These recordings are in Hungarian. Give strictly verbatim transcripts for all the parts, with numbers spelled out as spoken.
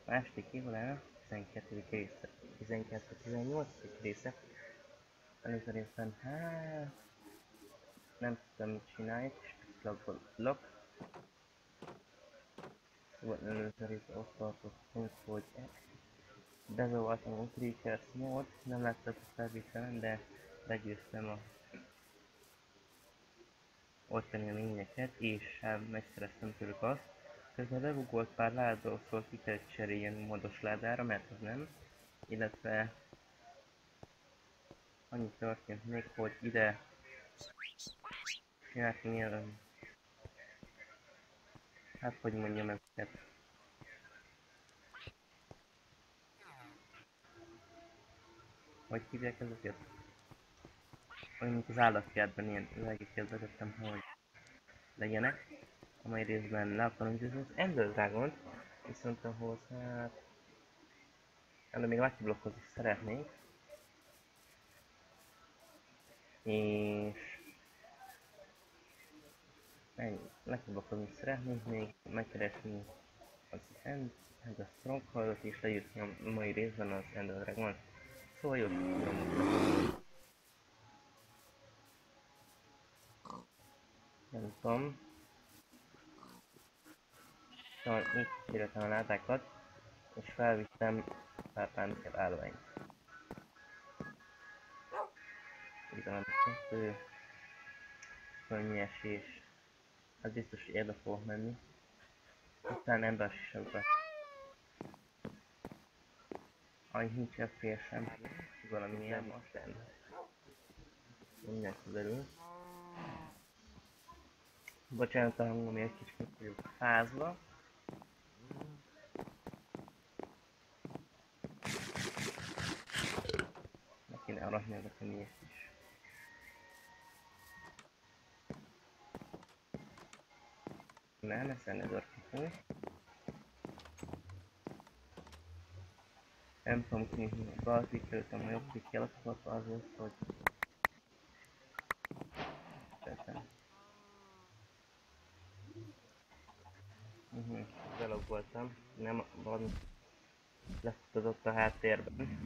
Második évad tizenkettedik része. tizenkettő tizennyolcadik része. Előző részben, hát... nem tudtam mit csinálni, és logolok. Szóval előző részben ott tartottunk, hogy bezavartam a Creatures mód, nem látszott a felvételen, de legyőztem a ottani lényeket, és hát megszereztem tőlük azt. Közben lebugolt pár ládról, szóval ki kellett cseréljen modos ládára, mert az nem. Illetve annyi történt még, hogy ide csináltam ilyen, hát hogy mondjam ezeket. Hogy hívják ezeket? Olyan, mint az állatkertben ilyen üvegeket vezettem, hogy legyenek. A mai részben le akarom győzni az Ender Dragon-t, viszont ahhoz hát... de még Lucky Blockhoz is szeretnék. És... ennyi. Lucky Blockhoz is szeretnék még megkeresni az End, ez a Strongholdot és leírni a mai részben az Ender Dragon-t. Szóval jó tudom. Nem tudom. Szóval így kérhetem a látákat, és felvittem pár pániket állványt. Itt van a kettő, könnyesés. Az biztos, hogy ebbe fogok menni. Aztán ember sisakba. Ahogy nincs ef pé es sem, valami ilyen most minden kiderül. Bocsánat a hangom, egy kicsit vagyok fázva. Meg kéne aratni a könyvést is. Nem, ezt ennél dörkítünk. Nem tudom kinyitni a bal klikkelőtem, a jobb klikkel alatt azért, hogy... Tettem. Uh-huh. Belogoltam. Nem valami lefutatott a háttérben.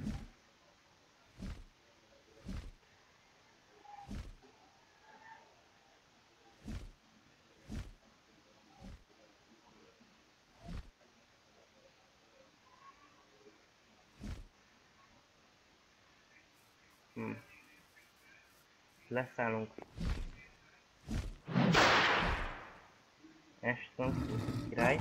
Hmm. Leszállunk. Eston, király.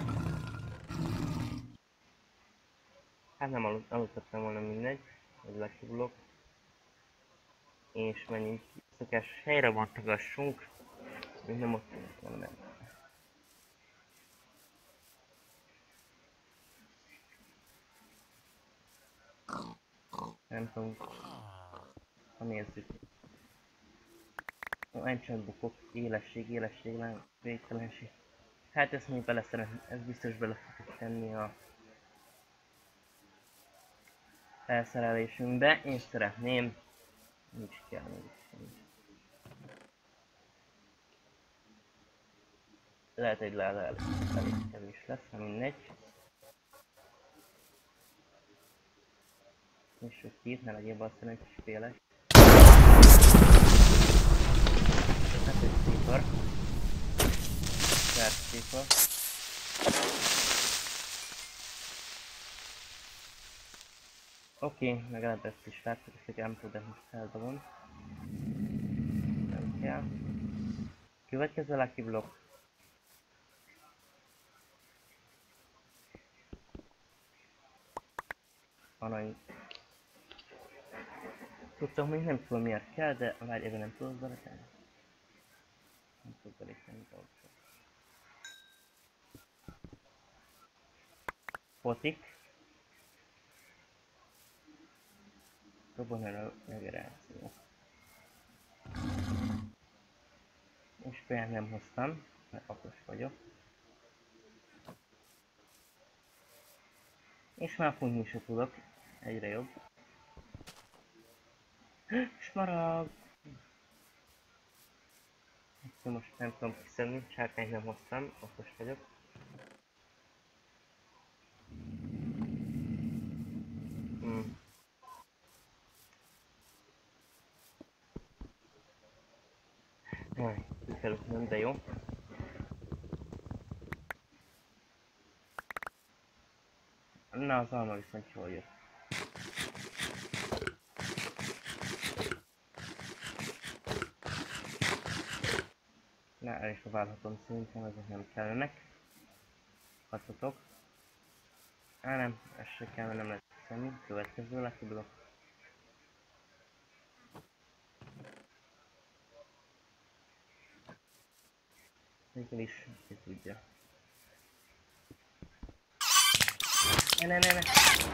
Hát nem aludt, aludhattam volna, mindegy. Ez lekibulok. És menjünk ki. Szokás helyre vantogassunk. Még nem ott van, nem. Nem tudom. Ha nézzük. A enchant bookok, élesség, élesség, végtelenség. Hát ezt még bele szeretném, ez biztos bele fogok tenni a felszerelésünkbe. Én szeretném, nincs kell még nincs. Lehet egy láda elég, elég kevés lesz, ha mindegy. És hogy két, ne legyél basszony egy kis féles. Hát egy székar. Szárt székar. Oké, okay, legalább ezt is láttuk, ezt nem tudom, de most feldobom. Nem kell. Következő Lucky Block. Arany. Tudtam, még nem tudom miért kell, de várj, ebben nem tudok beletenni. Nem tudok beletenni dolgokat. Potik. Robonera regeneráció. És például nem hoztam, mert okos vagyok. És már fújni se tudok, egyre jobb. Smaragd! Most nem tudom kiszedni, sárkányt nem hoztam, okos vagyok. kell ütnöm, de jó. Na, az alma viszont jól jött. Na, el is próbálhatom szerintem, ezek nem kellenek. Hatszatok. Á nem, ez se kell, mert nem lehet szemni. Következő Lucky Block. Végül is, ki tudja. Ne, ne, ne, ne.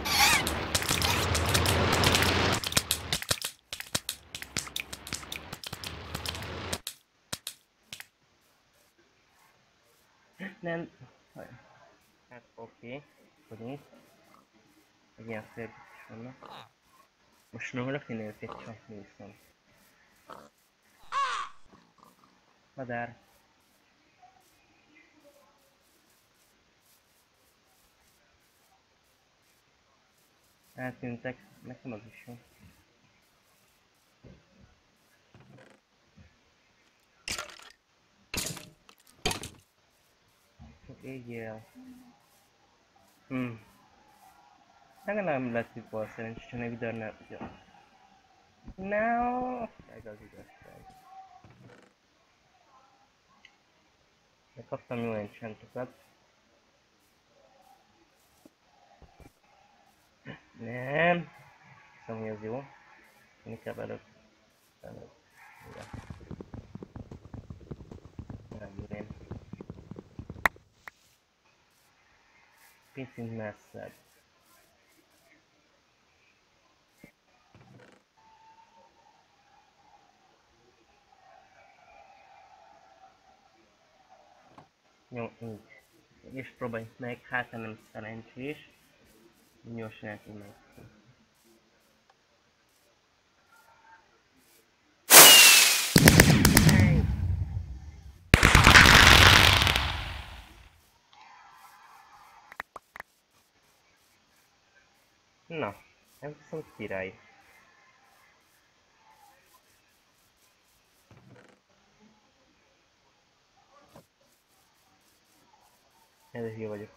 Nem. Hát oké. Hogy néz? Egy ilyen férjük is vannak. Most nem rakni őket csapni viszont. Madár. Eltűntek. Nekem az is jó. Csak égjél. Hmm. Legalább lett itt bal szerencsés, csak ne vidar ne... Ja. No! Ez az igazság. De kaptam jó enchantokat. Nem! Hiszem, hogy ez jó. Inkább előbb. Előbb. Igen. Nem, én. Picit messzebb. Jó, így. És próbáljuk meg, hát nem szerencsés. Gyorsan el tudjuk meg. Na, ez viszont király. Ez jó vagyok.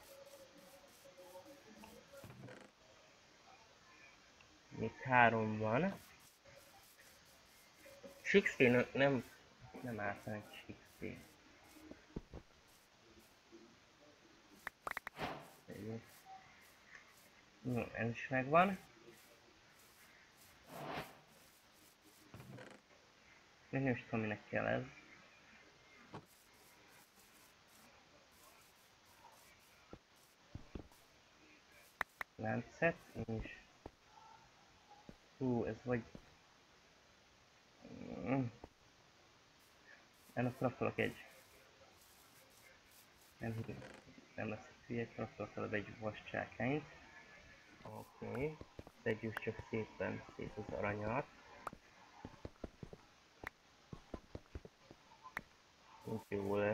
Még három van. Sixteen nem, nem általános Sixteen. Jó, ez is megvan. Még nem is tudom, minek kell ez. Láncet, és... Hú, ez vagy... Mm. Ennek craftolok egy... Nem, nem lesz egy hülye, craftolok egy vascsákányt. Oké. Okay. Tegyük csak szépen szét az aranyat. Úgy jó lesz.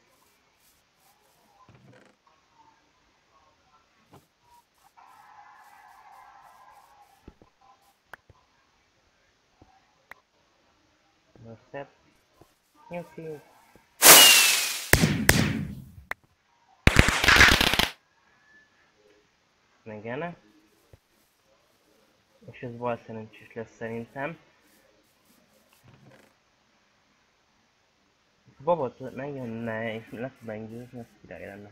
Na szép. Jó szép. Igen. És ez bal szerencsés lesz szerintem. Babot megjönne és le tudnánk győzni, az király lenne.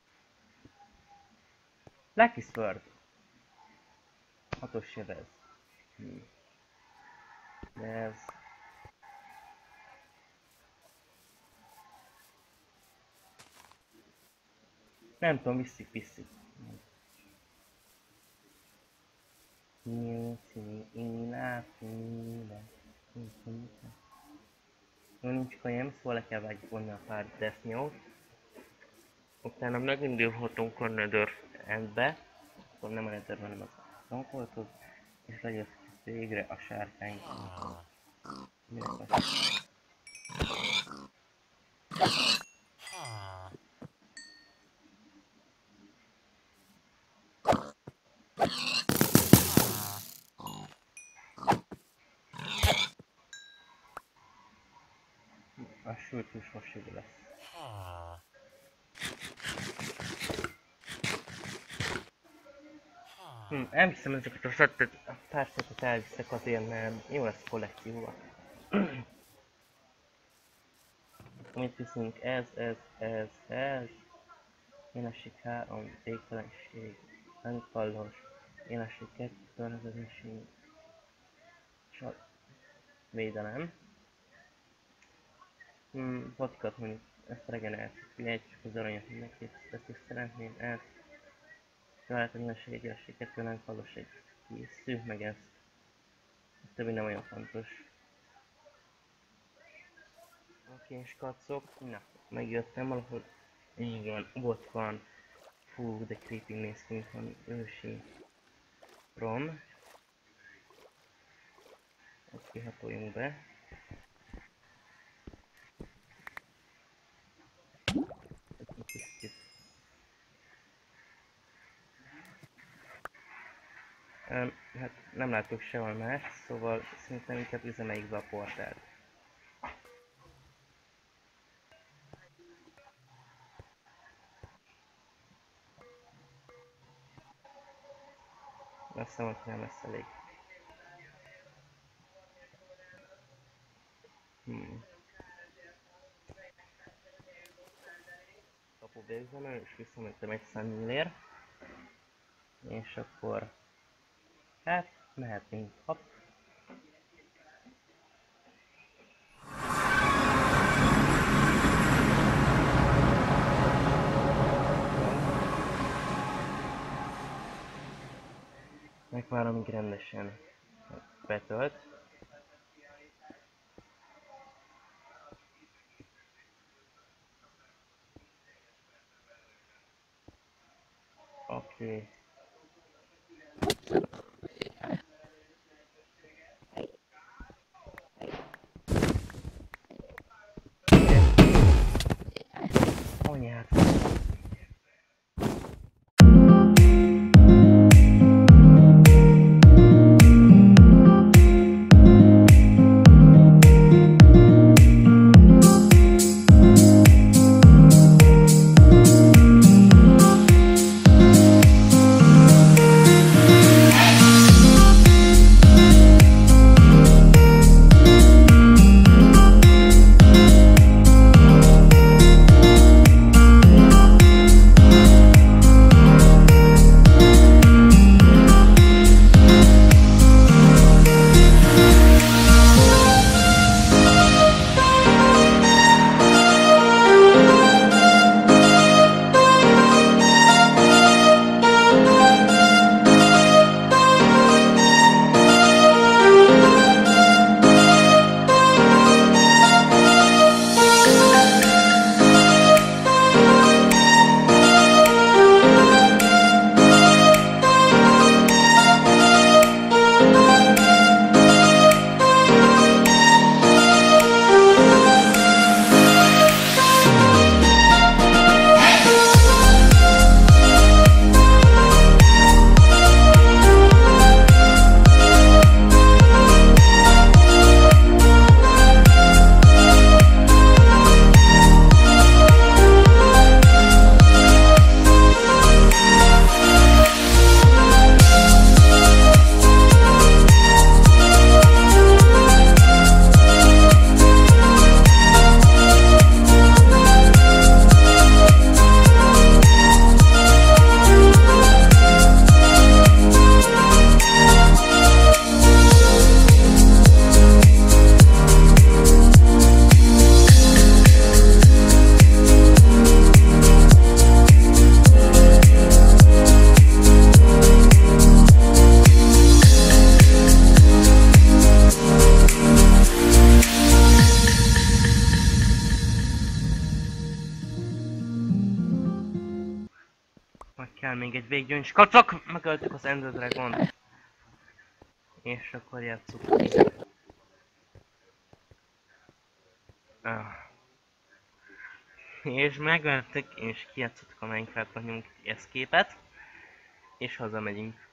Lucky Sword. Hatos sebez. Hm. De ez... Nem tudom, visszik, visszik. Jó, nincs kajem, szóval le kell vágni a pár Death Note. Utána megindulhatunk a Nether Endbe. Akkor nem a Nether, hanem az Strongholdhoz. És legyen végre a sárkány. Minek a sült most idő lesz. Hm, elviszem ezeket a settet, a pár settet elviszek azért, mert jó lesz kollektíva. Amit viszünk, ez, ez, ez, ez. Énesség három, végtelenség, önkallós, énesség kettő, környezetesség, csak védelem. Hmm, vodkat mondjuk, ezt a regenerációt, egy, csak az aranyat mindenki, ezt is szeretném, ezt. Találtam énesség, egy énesség kettő, önkallós, egy készül, meg ezt. A többi nem olyan fontos. Oké, és kacok, na, megjöttem valahol. Így van, ott van. Fú, de creepy néz ki, mint van ősi rom. Oké, hatoljunk be. Egy kicsit. Um, hát nem látok sehol más, szóval szerintem inkább üzemeljük be a portált. Azt hiszem, hogy nem lesz elég. Hmm. Kapu végzemel, és visszamentem egy szemlér. És akkor... hát, mehetünk. Hopp. Megvárom, amíg rendesen betölt. Oké. Anyát. Kell még egy véggyöngy, kacok! Megöltük az Ender Dragon-t. És akkor játsszuk. Ah. És megvertek, és kijátszottuk a Minecraft-ban, nyomunk escape-et. És hazamegyünk.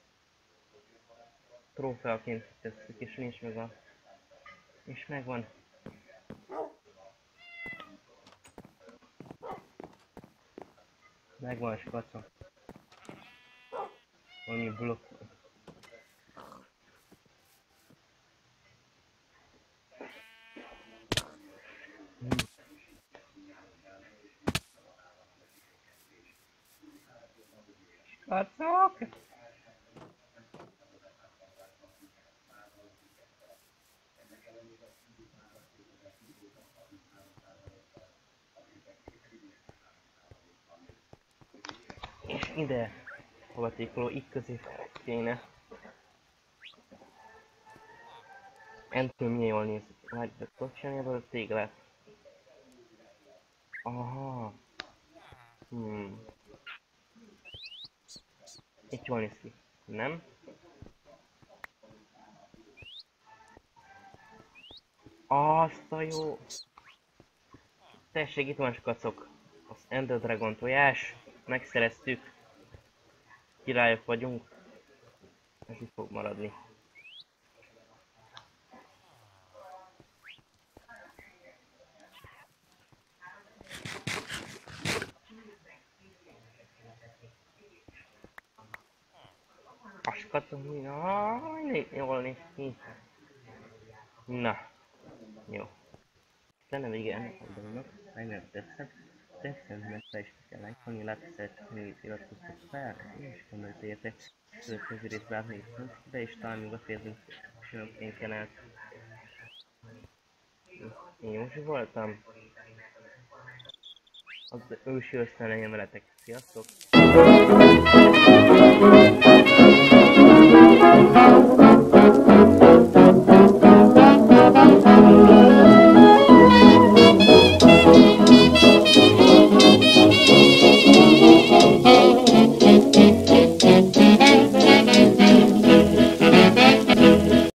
Trófeaként tesszük, és nincs meg a... És megvan. Megvan a skacom. Valami blokk. Hm. Skacok! És ide hovatékoló, itt közé kéne. Nem tudom, milyen jól néz. Várj, tudok csinálni ebből a téglát? Aha. Hmm. Itt jól néz ki. Nem? Azt a jó. Tessék, itt van skacok. Az Ender Dragon tojás. Megszereztük. Királyok vagyunk. Ez itt fog maradni. A skacok, jaj, jól néz ki. Na. Jó. Lenne vége ennek a dolognak. Remélem tetszett. Tetszett, mert le is kell lájkolni, látszott, még iratkoztok fel, és gondolt értek. Következő részben átnéztünk, de is talán még a fejezünk én kenált. Én Józsi voltam. Az ősi össze legyen veletek. Sziasztok!